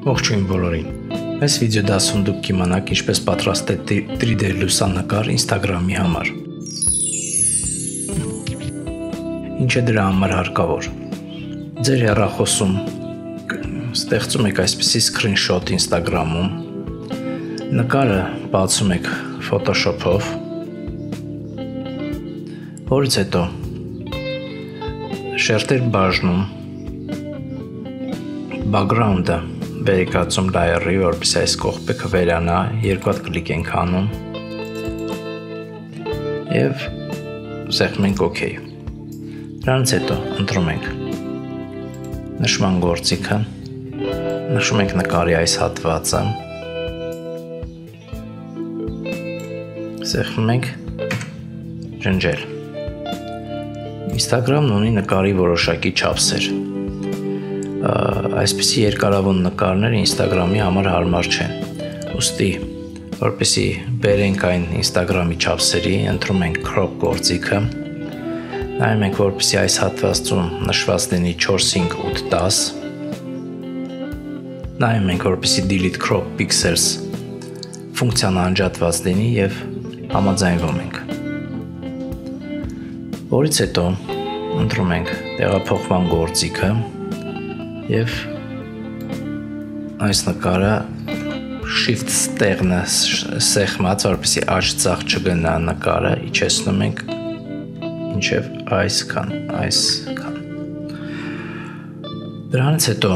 Ողջույն բոլորին։ Այս վիդեո դասում դուք կիմանաք ինչպես պատրաստել 3D լուսանկար Instagram-ի համար։ Ինչ է դրա համար հարկավոր։ Ձեր հեռախոսում ստեղծում եք այսպիսի screenshot Instagram-ում, նկարը բացում եք Photoshop-ով, որից հետո շերտեր բաժնում, background-ը վերիկացում լայերի, որպեսզի այս կողպեքը վերանա, երկու հատ կլիկ ենք անում և սեղմում ենք OK։ Դրանից հետո ընտրում ենք նշման գործիքը, նշում ենք նկարի այս հատվածը, սեղմում ենք ջնջել։ Instagram-ն ունի նկարի որոշակի չափսեր։ Այսպիսի երկարավուն նկարները Instagram-ի համար հարմար չեն։ Ուստի, որպեսզի բերենք այն Instagram-ի չափսերի, ընտրում ենք crop գործիքը, նայում ենք, որպեսզի այս հատվածում նշված լինի 4, 5, 8, 10, նայում ենք, որպեսզի delete crop pixels ֆունկցիան անջատված լինի և համաձայնվում ենք։ Որից հետո ընտրում ենք տեղափոխման գործիքը և այս նկարը shift ստեղնը սեղմած, որպեսզի աջ ձախ չգնա նկարը, իջեցնում ենք մինչև այսքան։ Դրանից հետո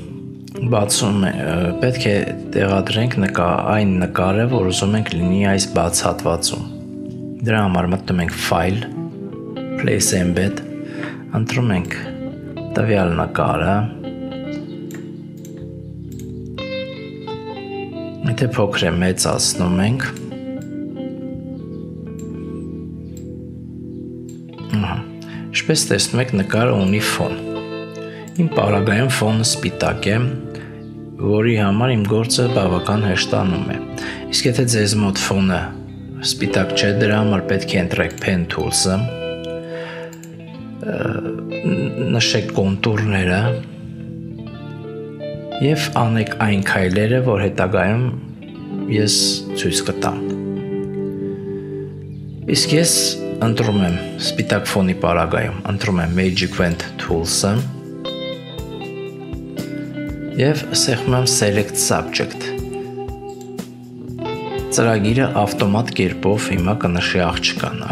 պետք է տեղադրենք այն նկարը, որ ուզում ենք լինի այս բաց հատվածում։ Դրա համար մտնում ենք File, Place Embed, ընտրում ենք տվյալ նկարը, եթե փոքր է մեծացնում ենք, ինչպես տեսնում եք նկարը ունի ֆոն, իմ պարագայում ֆոնը սպիտակ է, որի համար իմ գործը բավական հեշտանում է, իսկ եթե ձեզ մոտ ֆոնը սպիտակ չէ, դրա համար պետք է ընտրեք Pen Tools-ը, նշեք կոնտուրները և անեք այն քայլերը, որ հետագայում ես ցույց կտամ։ Իսկ ես ընտրում եմ սպիտակ ֆոնի պարագայում, ընտրում եմ Magic Wand Tools-ը և սեղմում եմ Select Subject։ Ծրագիրը ավտոմատ կերպով հիմա կնշի աղջկան,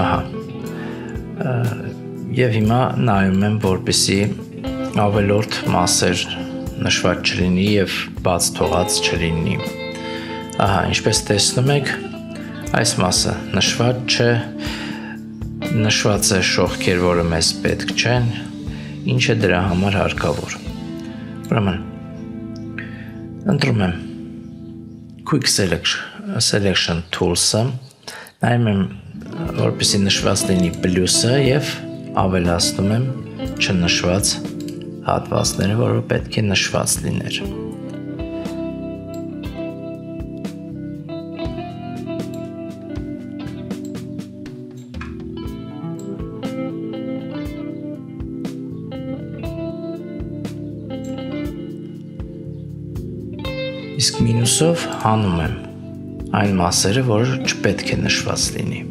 և հիմա նայում եմ, որպեսզի ավելորդ մասեր նշված չլինի և բաց թողած չլինի։ Ինչպես տեսնում եք, այս մասը նշված չէ, նշված է շողքեր, որը մեզ պետք չեն, ինչ է դրա համար հարկավոր։ Ուրեմն, ընտրում եմ Quick Selection Tools-ը, նայում եմ, որպեսզի նշված լինի պլյուսը և ավելացնում եմ չնշված հատվածները, որը պետք է նշված լիներ։ Իսկ մինուսով հանում եմ այն մասերը, որը չպետք է նշված լինի։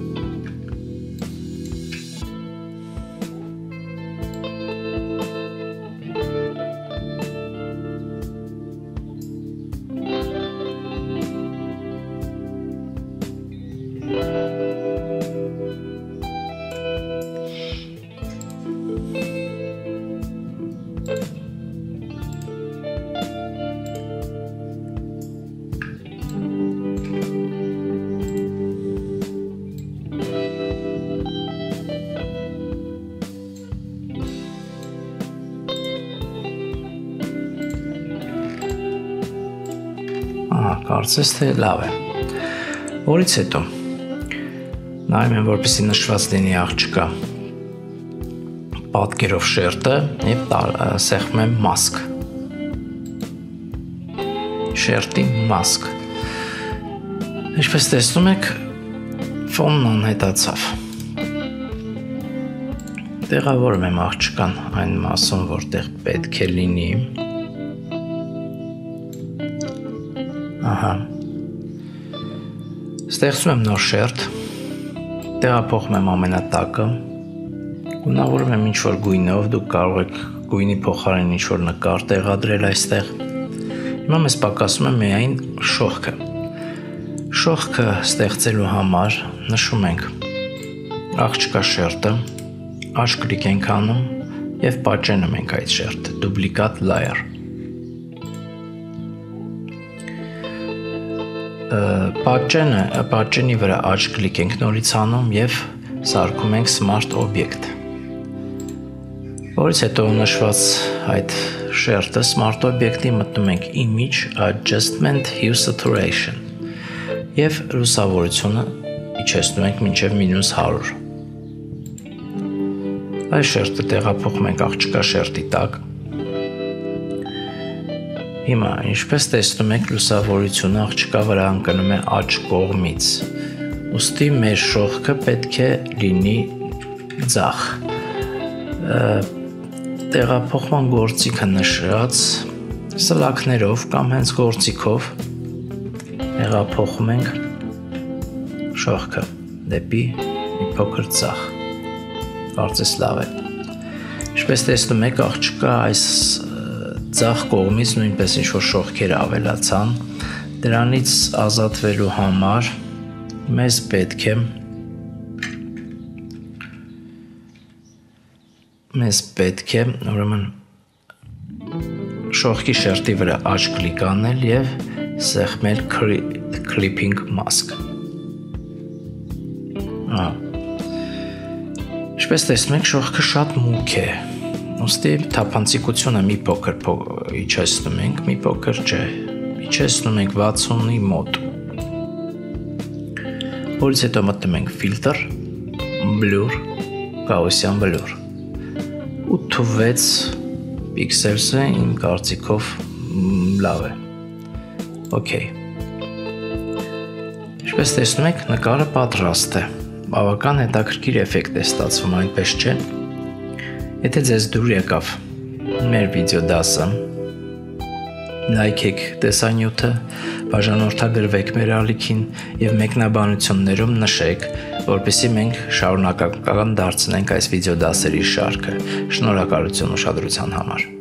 Կարծես թե լավ է։ Որից հետո նայում եմ, որպեսզի նշված լինի աղջկա պատկերով շերտը և սեղմում եմ Mask։ Շերտի Mask։ Ինչպես տեսնում եք, ֆոնն անհետացավ։ Տեղավորում եմ աղջկան այն մասում, որտեղ պետք է լինի։ Ահա։ Ստեղծում եմ նոր շերտ, տեղափոխում եմ ամենատակը, գունավորում եմ ինչ-որ գույնով, դուք կարող եք գույնի փոխարեն ինչ-որ նկար տեղադրել այստեղ։ Հիմա մեզ պակասում է միայն շողքը։ Շողքը ստեղծելու համար նշում ենք աղջկա շերտը, աջ կլիկ ենք անում և պատճենում ենք այդ շերտը, duplicate layer։ Պատճենի վրա աջ կլիկ ենք նորից անում և սարքում ենք Smart Object։ Որից հետո նշված այդ շերտը Smart Object-ի մտնում ենք Image Adjustment Hue Saturation և լուսավորությունը իջեցնում ենք մինչև -100։ Այս շերտը տեղափոխում ենք աղջկա շերտի տակ։ Հիմա, ինչպես տեսնում եք, լուսավորությունը աղջկա վրա ընկնում է աջ կողմից, ուստի մեր շողքը պետք է լինի ձախ։ Տեղափոխման գործիքը նշած սլաքներով կամ հենց գործիքով տեղափոխում ենք շողքը դեպի մի փոքր ձախ։ Կարծես լավ է։ Ինչպես տեսնում եք, աղջկա այս ձախ կողմից նույնպես ինչ-որ շողքեր ավելացան, դրանից ազատվելու համար մեզ պետք է ուրեմն շողքի շերտի վրա աջ կլիկ անել և սեղմել Clipping Mask։ Ինչպես տեսնում եք, շողքը շատ մուգ է, ուստի թափանցիկությունը մի փոքր իջեցնում ենք, մի փոքր չէ, իջեցնում ենք 60-ի մոտ։ Որից հետո մտնում ենք Filter, Blur, Gaussian Blur։ 8-6 պիքսելսը իմ կարծիքով լավ է։ Okay։ Ինչպես տեսնում եք, նկարը պատրաստ է։ Բավական հետաքրքիր էֆեկտ է ստացվում, այնպես չէ։ Եթե ձեզ դուր եկավ մեր վիդեո դասը, լայքեք տեսանյութը, բաժանորդագրվեք մեր ալիքին և մեկնաբանություններում նշեք, որպեսզի մենք շարունակական դարձնենք այս վիդեո դասերի շարքը։ Շնորհակալություն ուշադրության համար։